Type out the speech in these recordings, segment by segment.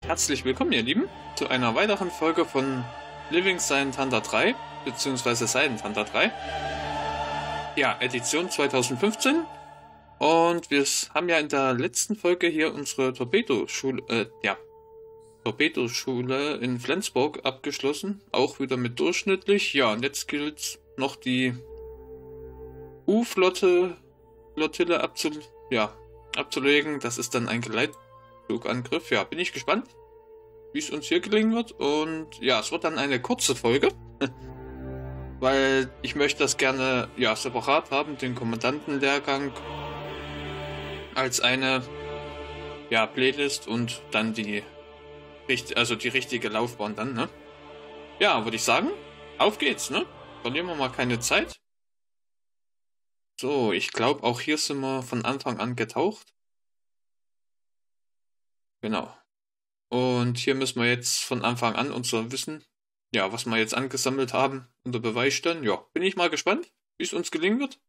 Herzlich willkommen, ihr Lieben, zu einer weiteren Folge von Living Silent Hunter 3, beziehungsweise Silent Hunter 3. Ja, Edition 2015. Und wir haben ja in der letzten Folge hier unsere Torpedoschule in Flensburg abgeschlossen. Auch wieder mit durchschnittlich. Ja, und jetzt gilt es noch die U-Flottille abzulegen. Das ist dann ein Geleitflugangriff. Ja, bin ich gespannt, wie es uns hier gelingen wird. Und ja, es wird dann eine kurze Folge, weil ich möchte das gerne separat haben, den Kommandantenlehrgang als eine Playlist und dann die richtige Laufbahn dann, ne? Ja, würde ich sagen, auf geht's, ne? Verlieren wir mal keine Zeit. So, ich glaube, auch hier sind wir von Anfang an getaucht. Genau. Und hier müssen wir jetzt von Anfang an unser Wissen, was wir jetzt angesammelt haben, unter Beweis stellen. Ja, bin ich mal gespannt, wie es uns gelingen wird.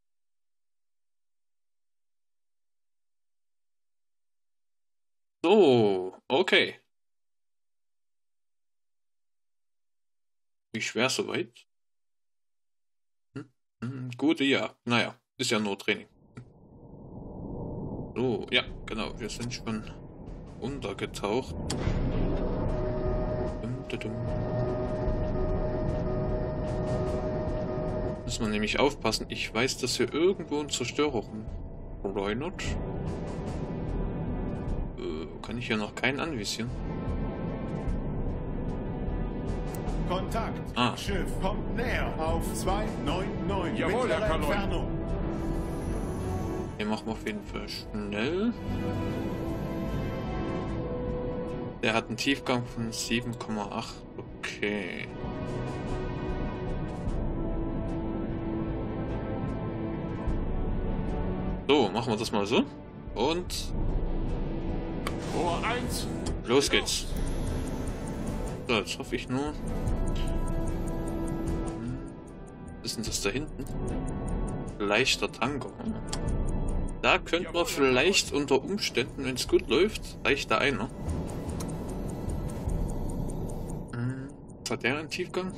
So, okay. Wie schwer soweit? Gute, ja. Naja, ist ja nur Training. So, ja, genau. Wir sind schon untergetaucht. Muss man nämlich aufpassen. Ich weiß, dass hier irgendwo ein Zerstörer rumräunert. Kann ich hier noch keinen anvisieren? Kontakt. Ah. Schiff kommt näher auf 299. Jawohl, Herr Kanoi. Entfernung. Den machen wir auf jeden Fall schnell. Der hat einen Tiefgang von 7,8. Okay. So, machen wir das mal so. Und Rohr 1. los geht's. So, jetzt hoffe ich nur. Was ist denn das da hinten? Leichter Tanker. Da könnte man vielleicht unter Umständen, wenn es gut läuft, reicht da einer. Was hat der einen Tiefgang?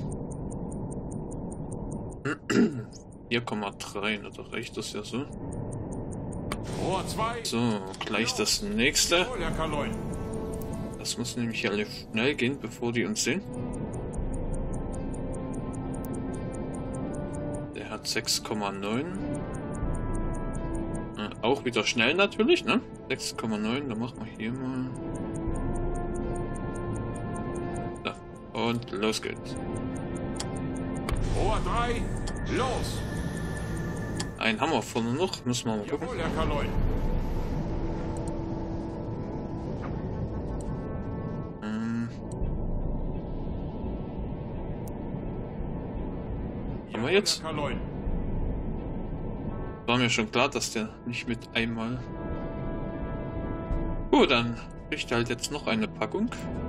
4,3, da reicht das ja so. Rohr 2. So, gleich das nächste. Jawohl, Herr Kanoi. Das muss nämlich alle schnell gehen, bevor die uns sehen. Der hat 6,9. Auch wieder schnell natürlich, ne? 6,9, dann machen wir hier mal. Da. Und los geht's. Rohr 3. Los. Einen haben wir vorne noch, müssen wir mal gucken. Jawohl, Herr Kanoi. Haben wir jetzt? Herr Kanoi. War mir schon klar, dass der nicht mit einmal. Gut, dann kriegt er halt jetzt noch eine Packung.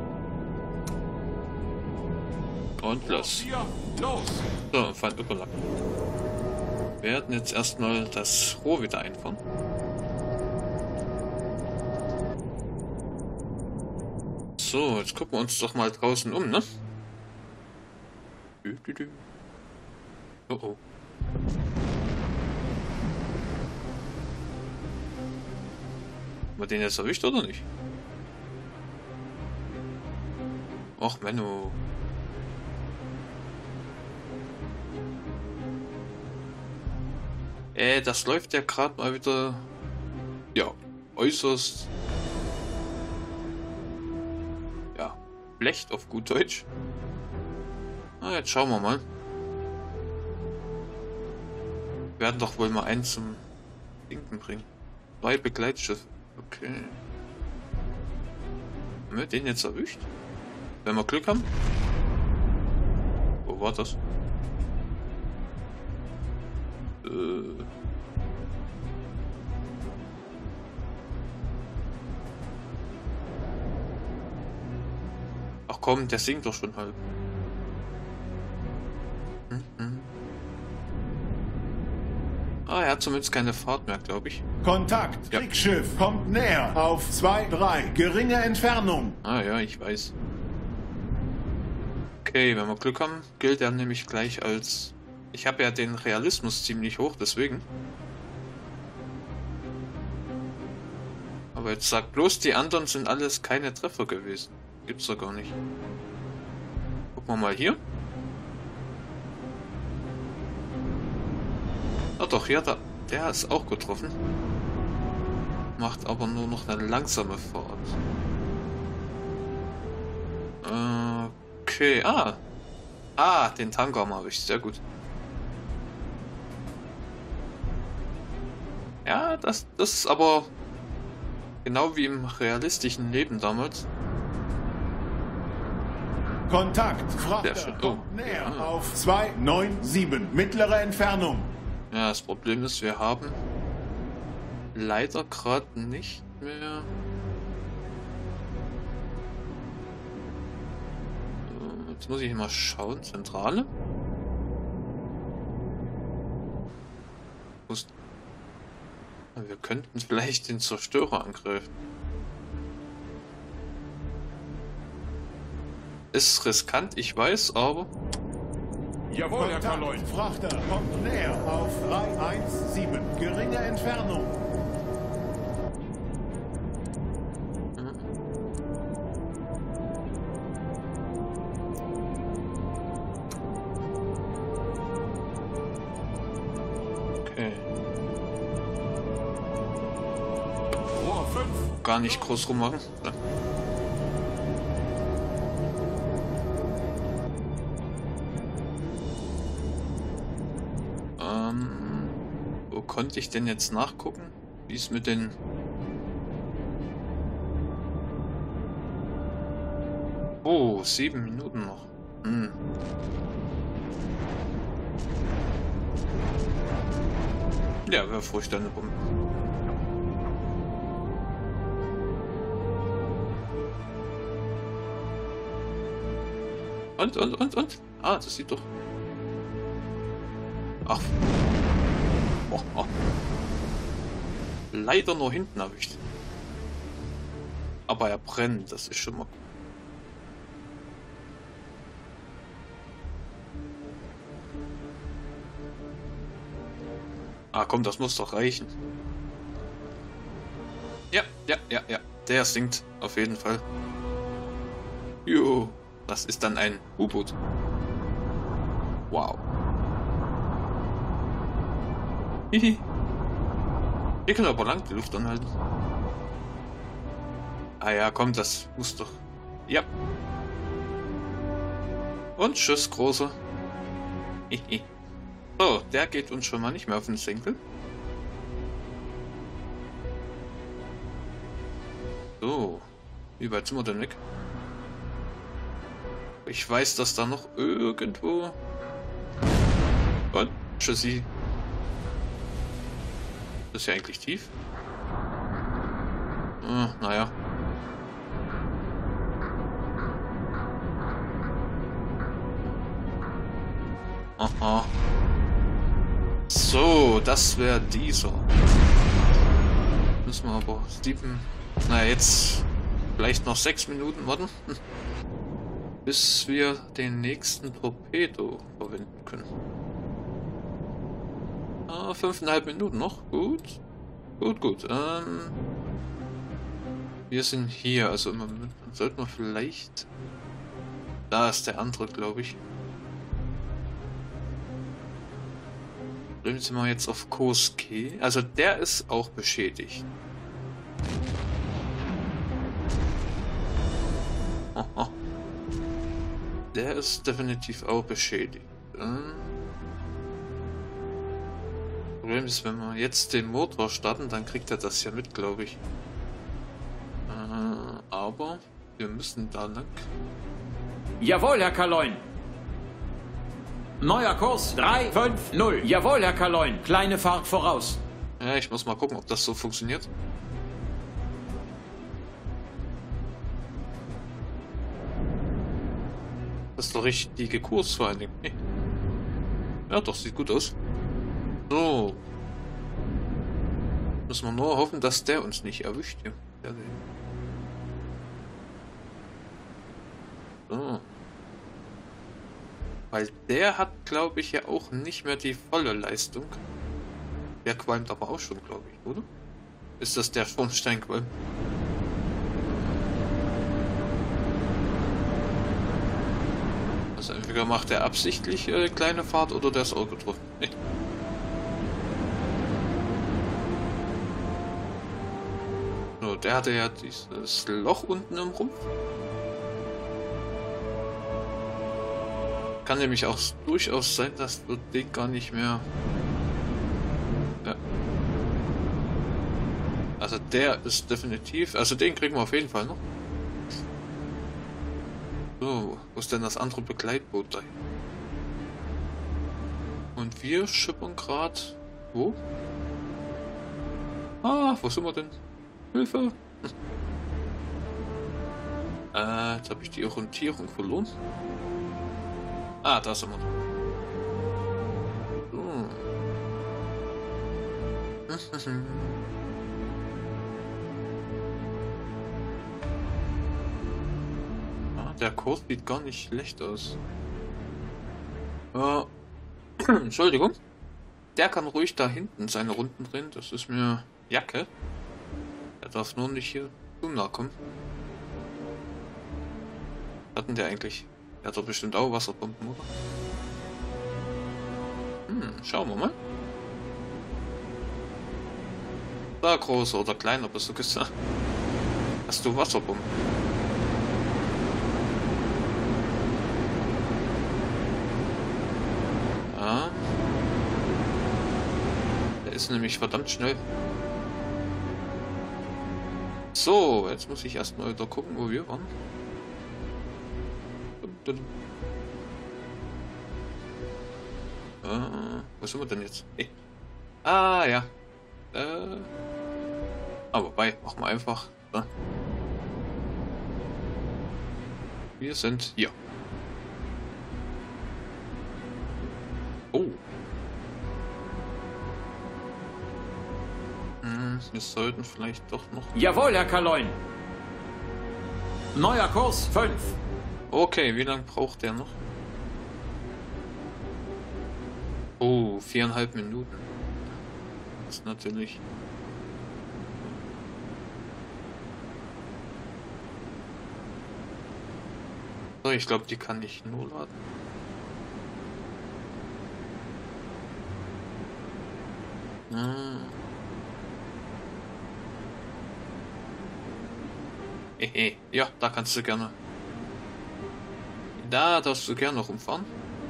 Und los. 4. Los. So, Fall überlappen. Wir werden jetzt erstmal das Rohr wieder einfahren. So, jetzt gucken wir uns doch mal draußen um, ne? Oh oh. Haben wir den jetzt erwischt oder nicht? Och, Menno. Das läuft ja gerade mal wieder, äußerst, schlecht auf gut Deutsch. Jetzt schauen wir mal. Wir werden doch wohl mal einen zum Sinken bringen. 2 Begleitschiffe. Okay. Haben wir den jetzt erwischt? Wenn wir Glück haben? Wo war das? Ach komm, der singt doch schon halb. Ah, er hat zumindest keine Fahrt mehr, glaube ich. Kontakt. Ja. Kriegsschiff kommt näher. Auf 2-3. Geringe Entfernung. Ah ja, ich weiß. Okay, wenn wir Glück haben, gilt er nämlich gleich als... Ich habe ja den Realismus ziemlich hoch, deswegen. Aber jetzt sagt bloß, die anderen sind alles keine Treffer gewesen. Gibt's doch gar nicht. Gucken wir mal hier. Ah doch, ja, der ist auch getroffen. Macht aber nur noch eine langsame Fahrt. Okay, den Tanker habe ich, sehr gut. Ja, das ist aber genau wie im realistischen Leben damals. Kontakt. Frachter Sehr schön. Oh, kommt näher. ja. Auf 297. Mittlere Entfernung. Ja, das Problem ist, wir haben leider gerade nicht mehr... Jetzt muss ich mal schauen. Zentrale? Wir könnten vielleicht den Zerstörer angreifen. Ist riskant, ich weiß, aber... Jawohl, Herr Kaloin. Frachter kommt näher. Auf 317. Geringe Entfernung. Okay. Rohr 5. Gar nicht groß rummachen. Ja. Wo konnte ich denn jetzt nachgucken? Wie es mit den... Oh, 7 Minuten noch. Ja, wäre furchtbar eine Bombe. Und? Ah, das sieht doch... Ach. Oh. Leider nur hinten erwischt. Aber er brennt, das ist schon mal... Ah komm, das muss doch reichen. Ja. Der sinkt auf jeden Fall. Jo, das ist dann ein U-Boot. Wow. Hihi. Hier können wir aber lang die Luft anhalten. Ah ja, komm, das muss doch... Ja. Und tschüss, Großer. Hihi. So, der geht uns schon mal nicht mehr auf den Senkel. So. Wie weit sind wir denn weg? Ich weiß, dass da noch irgendwo... Und tschüssi. Das ist ja eigentlich tief. Naja. Aha. So, das wäre dieser. Müssen wir aber 7... Naja, jetzt vielleicht noch 6 Minuten warten. Bis wir den nächsten Torpedo verwenden können. 5,5 Minuten noch. Gut. Wir sind hier, also im Moment sollten wir vielleicht... Da ist der andere, glaube ich. Sind wir jetzt auf Kosuke. Also der ist auch beschädigt. Aha. Der ist definitiv auch beschädigt. Problem ist, wenn wir jetzt den Motor starten, dann kriegt er das ja mit, glaube ich. Aber wir müssen da lang. Jawohl, Herr Kaloin. Neuer Kurs 350. Jawohl, Herr Kaloin. Kleine Fahrt voraus. Ja, ich muss mal gucken, ob das so funktioniert. Das ist der richtige Kurs vor allen Dingen. Ja, doch, sieht gut aus. So. Müssen wir nur hoffen, dass der uns nicht erwischt hier. So. Weil der hat, glaube ich, ja auch nicht mehr die volle Leistung. Der qualmt aber auch schon, glaube ich, oder? Ist das der Schornsteinqualm? Also entweder macht er absichtlich kleine Fahrt oder der ist auch getroffen. So, der hatte ja dieses Loch unten im Rumpf. Kann nämlich auch durchaus sein, dass wir den gar nicht mehr... Ja. Also der ist definitiv... Also den kriegen wir auf jeden Fall noch. So, wo ist denn das andere Begleitboot da? Und wir schippern gerade... Wo? Ah, wo sind wir denn? Hilfe! Jetzt habe ich die Orientierung verloren. Ah, da sind wir. So. Der Kurs sieht gar nicht schlecht aus. Entschuldigung. Der kann ruhig da hinten seine Runden drehen. Das ist mir Jacke. Er darf nur nicht hier zu nah kommen. Hatten der eigentlich? Der hat doch bestimmt auch Wasserpumpen, oder? Schauen wir mal. Da großer oder kleiner bist du gesagt. Hast du Wasserpumpen? Ja. Der ist nämlich verdammt schnell. So, jetzt muss ich erstmal wieder gucken, wo wir waren. Wo sind wir denn jetzt? Hey. Ah, ja. Aber wobei, machen wir einfach. So. Wir sind hier. Oh. Wir sollten vielleicht doch noch... Jawohl, Herr Kaloin. Neuer Kurs 5. Okay, wie lange braucht der noch? Oh, 4,5 Minuten. Das ist natürlich... So, ich glaube, die kann ich nur laden. Ja, da kannst du gerne. Da darfst du gerne rumfahren.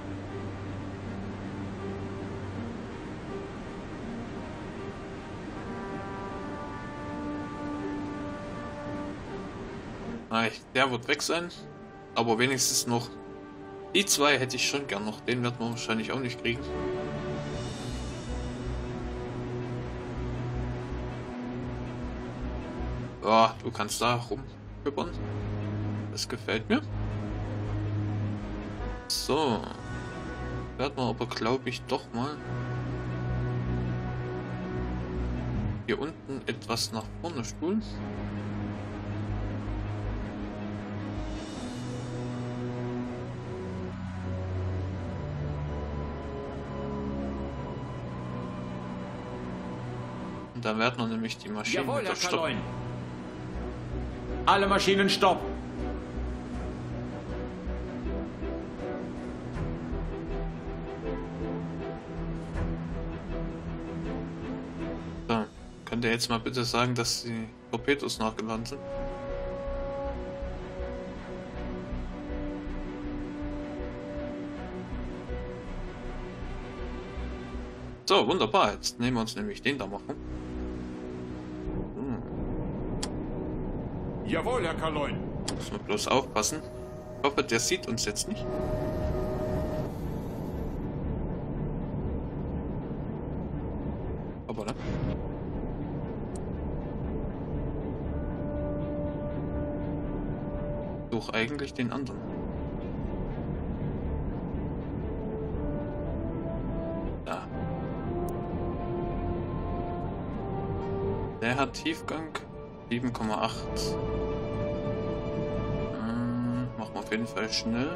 Nein, der wird weg sein. Aber wenigstens noch. Die zwei hätte ich schon gern noch. Den wird man wahrscheinlich auch nicht kriegen. Ja, du kannst da rumhüppern. Das gefällt mir. So. Werden wir aber, glaube ich, doch mal hier unten etwas nach vorne spulen. Und dann werden wir nämlich die Maschinen Jawohl, Herr stoppen. Kaloin. Alle Maschinen stopp. So, könnt ihr jetzt mal bitte sagen, dass die Torpedos nachgeladen sind? So, wunderbar. Jetzt nehmen wir uns nämlich den da machen. Jawohl, Herr Kaloin. Müssen wir bloß aufpassen. Ich hoffe, der sieht uns jetzt nicht. Aber ne? Such eigentlich den anderen. Da. Der hat Tiefgang 7,8. Machen wir auf jeden Fall schnell.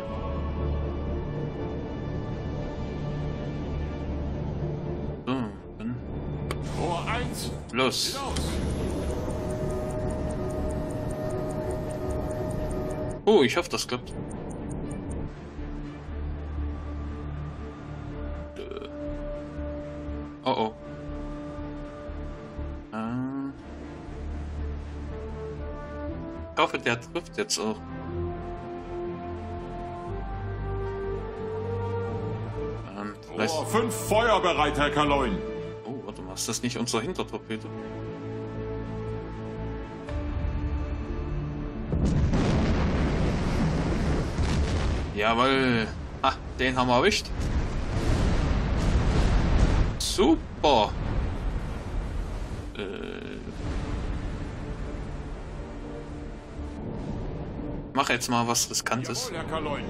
So, dann Rohr 1. los. Hinaus. Oh, ich hoffe, das klappt. Oh oh. Ich hoffe, der trifft jetzt auch. Vielleicht... Rohr 5 feuerbereit, Herr Kaloin. Oh, warte mal, ist das nicht unser Hintertorpedo? Jawohl. Ah, den haben wir erwischt. Super. Mach jetzt mal was Riskantes. Jawohl, Herr Kaloin.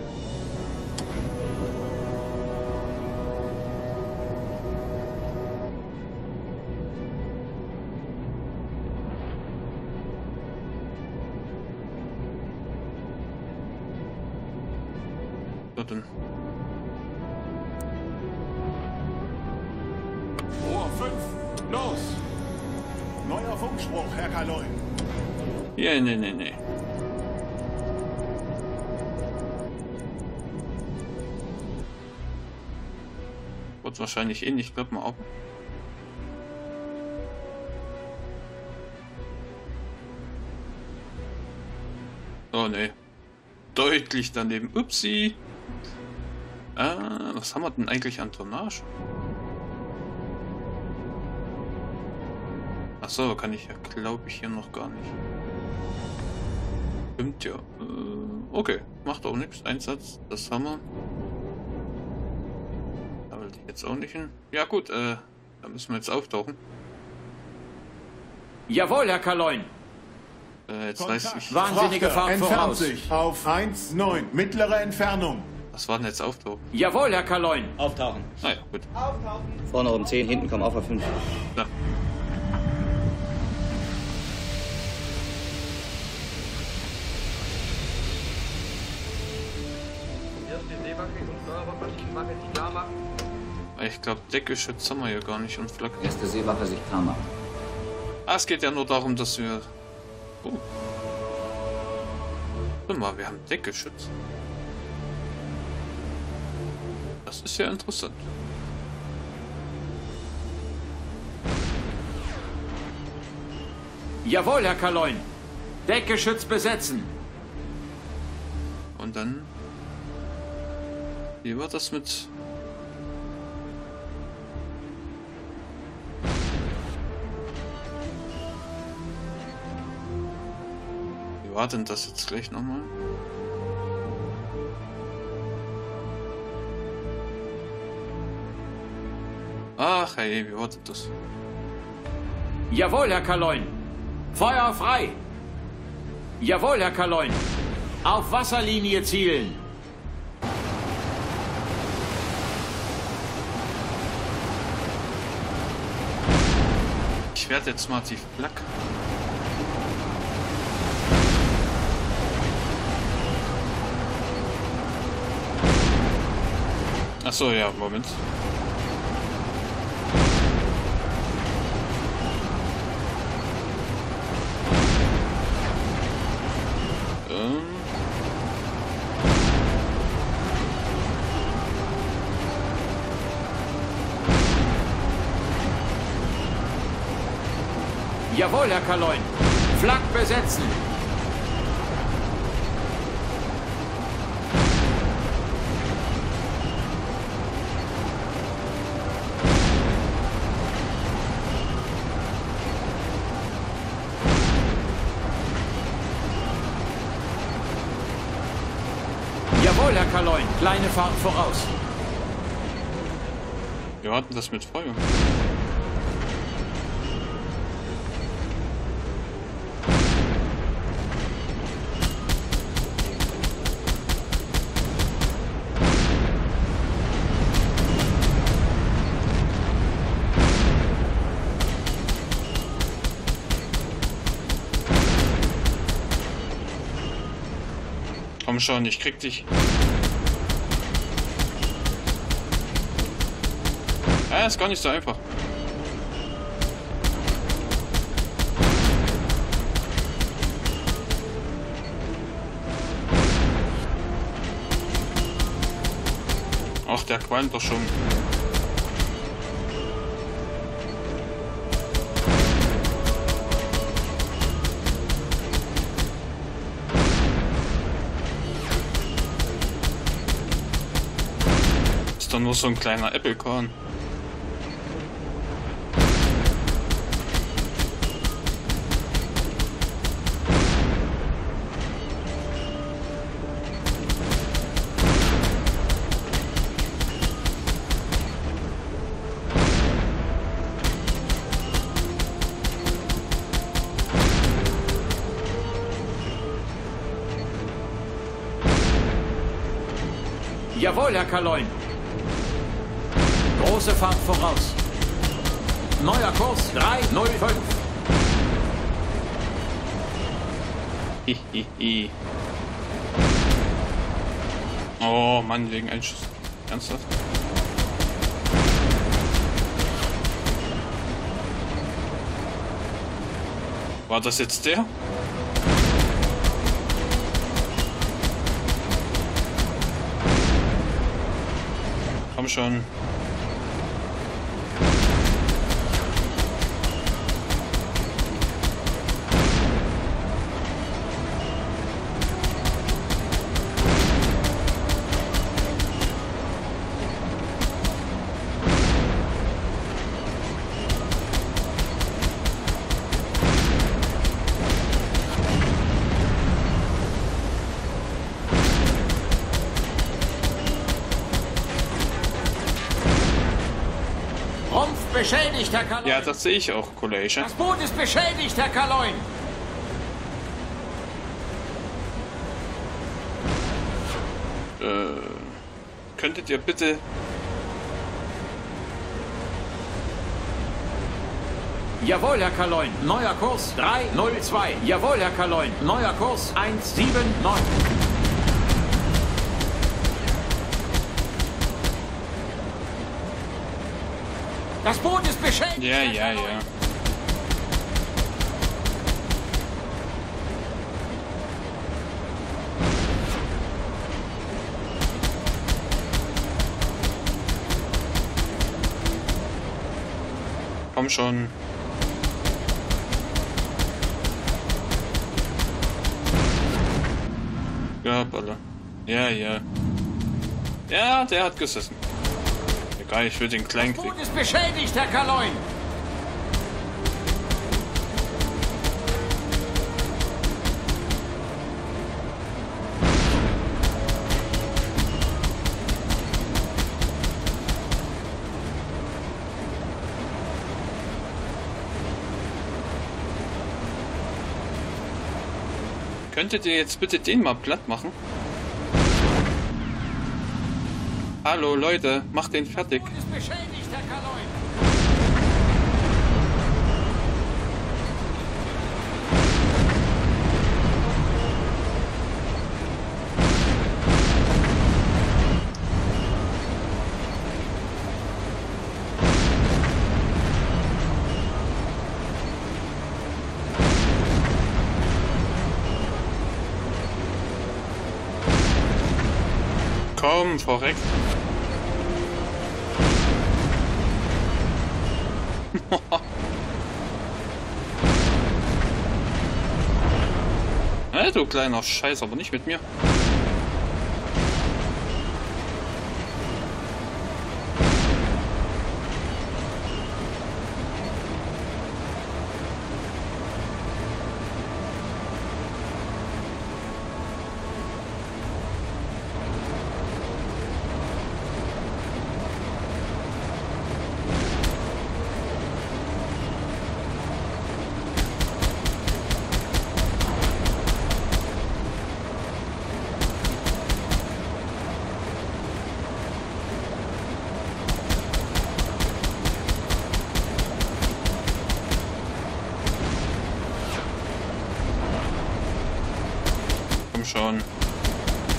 So, dann. Rohr 5. Los. Neuer Funkspruch, Herr Kaloin. Ja, nee. Wird wahrscheinlich eh nicht, glaub mal auf. Oh ne. Deutlich daneben. Upsi. Was haben wir denn eigentlich an Tonnage? Achso, kann ich ja, glaube ich, hier noch gar nicht. Stimmt ja. Okay, macht auch nichts. Einsatz, das haben wir. Da will ich jetzt auch nicht hin. Ja gut, da müssen wir jetzt auftauchen. Jawohl, Herr Kaloin. Jetzt weiß ich. Wahnsinnige Fahrt Entfernt voraus. sich auf 1,9. Mittlere Entfernung. Was war denn jetzt auftauchen? Jawohl, Herr Kaloin. Auftauchen. Naja, gut. Vorne um 10, hinten kommen auf 5. Da. Ich glaube, Deckgeschütz haben wir ja gar nicht und Flak. Erste Seewache sich klar machen. Ah, es geht ja nur darum, dass wir... Oh. Warte mal, wir haben Deckgeschütz. Das ist ja interessant. Jawohl, Herr Kaloin. Deckgeschütz besetzen. Und dann... Wie war das mit... Wie war denn das jetzt gleich nochmal? Ach hey, wie war denn das? Jawohl, Herr Kaloin. Feuer frei. Jawohl, Herr Kaloin. Auf Wasserlinie zielen. Ich werde jetzt mal tief Flak. Achso, ja, Moment. Jawohl, Herr Kaloin. Flak besetzen. Jawohl, Herr Kaloin. Kleine Fahrt voraus. Wir hatten das mit Feuer. Komm schon, ich krieg dich. Ja, ist gar nicht so einfach. Ach, der qualmt doch schon. Ist doch nur so ein kleiner Apple-Korn. Jawohl, Herr Kaloin. Große Fahrt voraus. Neuer Kurs 305. Hihihi. Oh Mann, wegen Einschuss. Ernsthaft? War das jetzt der? Komm schon. Rumpf beschädigt, Herr Kaloin. Ja, das sehe ich auch, Kollege. Das Boot ist beschädigt, Herr Kaloin. Könntet ihr bitte... Jawohl, Herr Kaloin. Neuer Kurs 302. Jawohl, Herr Kaloin. Neuer Kurs 179. Das Boot ist beschädigt. Ja, Herr ja, Kaloin. ja. Komm schon. Ja, Baller. Ja, ja. Ja, der hat gesessen. Egal, ich will den kleinen Das kriegen. Boot ist beschädigt, Herr Kaloin. Könntet ihr jetzt bitte den mal platt machen? Hallo Leute, macht den fertig. Das Boot ist beschädigt, Herr Kaloin. Komm, verreckt. Hey, du kleiner Scheiß, aber nicht mit mir. Komm schon.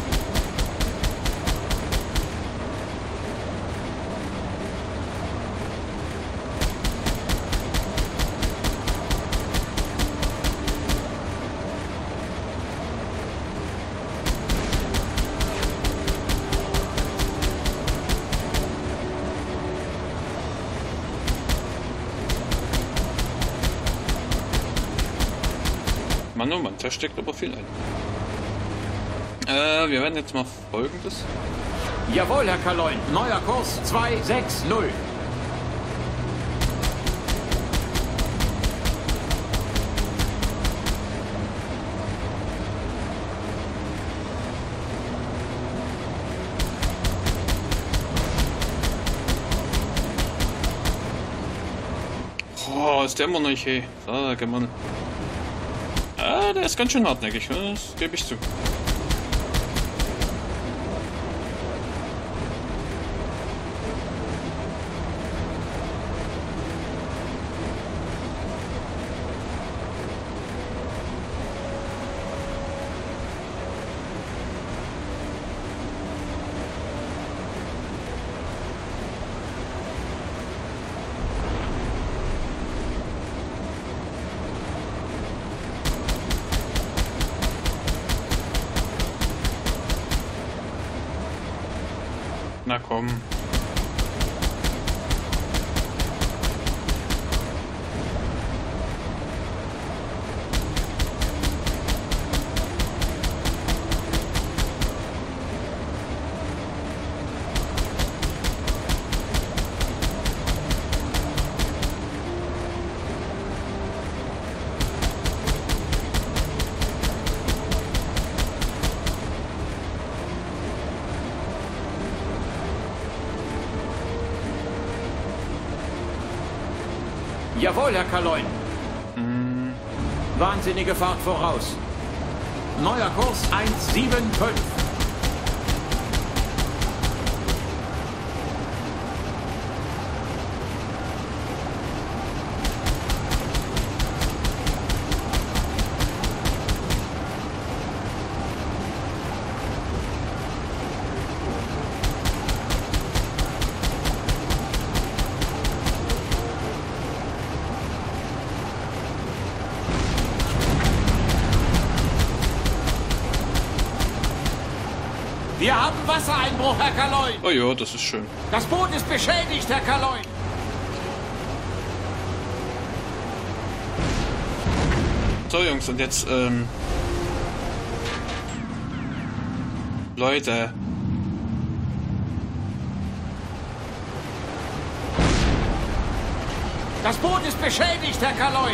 Mann, oh Mann, da steckt aber viel ein. Wir werden jetzt mal Folgendes. Jawohl, Herr Kaloin. Neuer Kurs 260. Oh, ist der immer noch nicht, hey. Sag mal. Ah, der ist ganz schön hartnäckig, das gebe ich zu. Na komm. Jawohl, Herr Kaloin. Wahnsinnige Fahrt voraus. Neuer Kurs 175. Wir haben Wassereinbruch, Herr Kaloin. Oh ja, das ist schön. Das Boot ist beschädigt, Herr Kaloin. So, Jungs, und jetzt, Leute. Das Boot ist beschädigt, Herr Kaloin.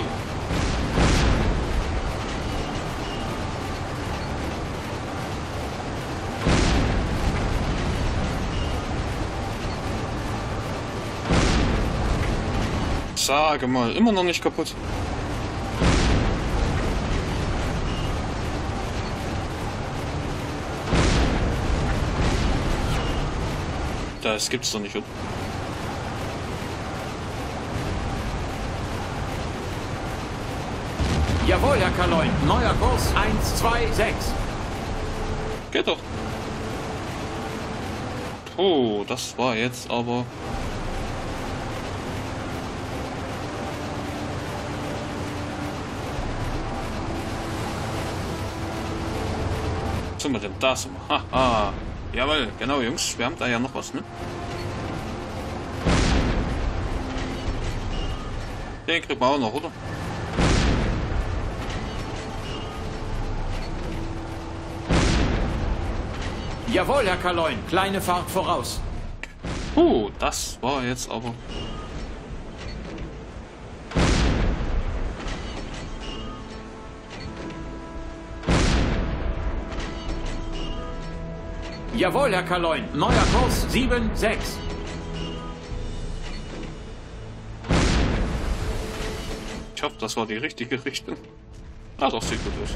Sage mal, immer noch nicht kaputt. Das gibt's doch nicht, oder? Jawohl, Herr Kaloin. Neuer Kurs 126. Geht doch. Oh, das war jetzt aber... Was sind wir denn da? Haha. Jawohl, genau, Jungs. Wir haben da ja noch was, ne? Den kriegen wir auch noch, oder? Jawohl, Herr Kaloin. Kleine Fahrt voraus. Das war jetzt aber... Jawohl, Herr Kaloin. Neuer Kurs 76. Ich hoffe, das war die richtige Richtung. Ah, doch, sieht gut aus.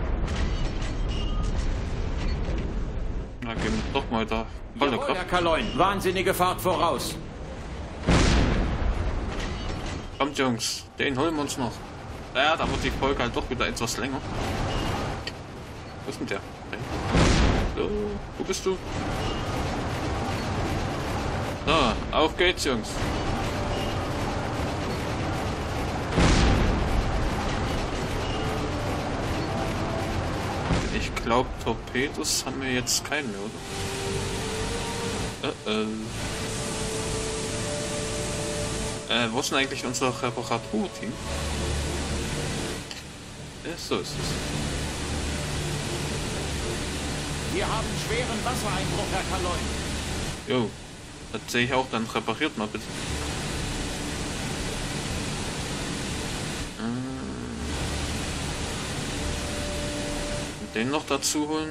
Na, gehen wir doch mal da. Volle Jawohl, Herr Kraft. Kaloin. Wahnsinnige Fahrt voraus. Kommt, Jungs. Den holen wir uns noch. Ja, da wird die Folge halt doch wieder etwas länger. Wo ist denn der? So, wo bist du? So, auf geht's, Jungs. Ich glaube, Torpedos haben wir jetzt keinen mehr, oder? Wo ist denn eigentlich unser Reparaturteam? So ist es. Wir haben schweren Wassereinbruch, Herr Kaloin. Jo, das sehe ich auch, dann repariert mal bitte. Den noch dazu holen.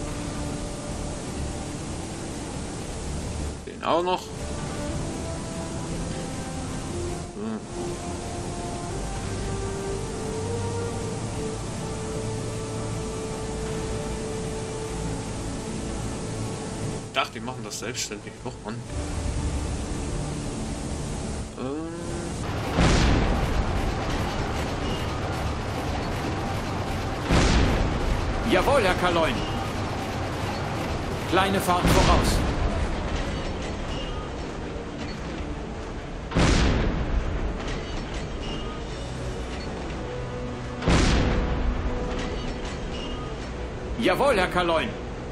Den auch noch. Ich dachte, die machen das selbstständig. Doch, Mann. Jawohl, Herr Kaloin. Kleine Fahrt voraus. Jawohl, Herr Kaloin.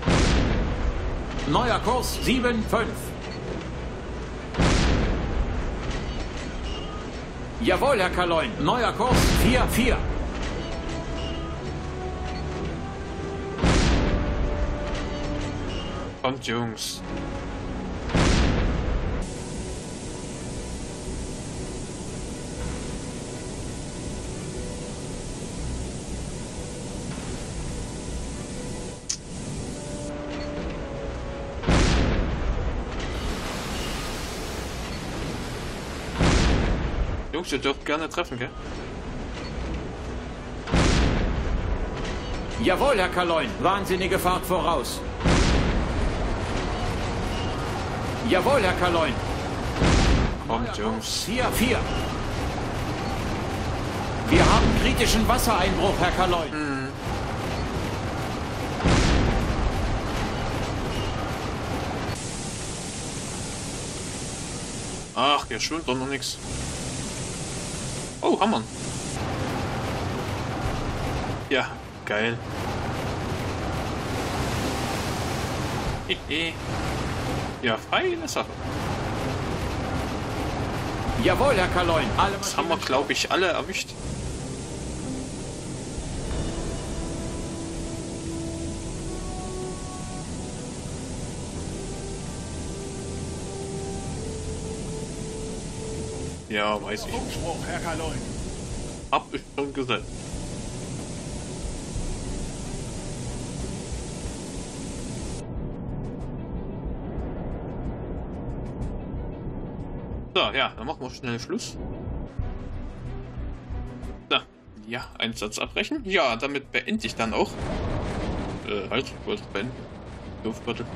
Neuer Kurs 7,5. Jawohl, Herr Kaloin. Neuer Kurs 4,4. Kommt, Jungs. Jungs, ihr dürft gerne treffen, gell? Jawohl, Herr Kaloin. Wahnsinnige Fahrt voraus. Jawohl, Herr Kaloin. Kommt, Jungs. 4,4. Wir haben kritischen Wassereinbruch, Herr Kaloin. Ach, hier schwimmt doch noch nichts. Oh, Hammer. Ja, geil. Ja, feine Sache. Jawohl, Herr Kaloin. Das haben wir, glaube ich, alle erwischt. Ja, weiß ich. Funkspruch, Herr Kaloin. Hab ich schon gesagt. So, ja, dann machen wir schnell Schluss. So, ja, Einsatz abbrechen. Ja, damit beende ich dann auch. Halt, ich wollte beenden. Luftbeutel.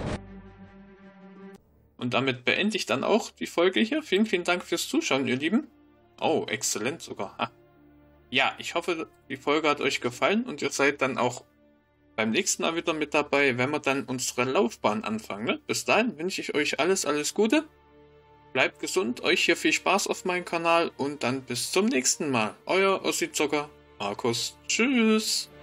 Und damit beende ich dann auch die Folge hier. Vielen, vielen Dank fürs Zuschauen, ihr Lieben. Oh, exzellent sogar. Ha. Ja, ich hoffe, die Folge hat euch gefallen und ihr seid dann auch beim nächsten Mal wieder mit dabei, wenn wir dann unsere Laufbahn anfangen. Ne? Bis dahin wünsche ich euch alles Gute. Bleibt gesund, euch hier viel Spaß auf meinem Kanal und dann bis zum nächsten Mal. Euer Ossi Zocker, Markus. Tschüss.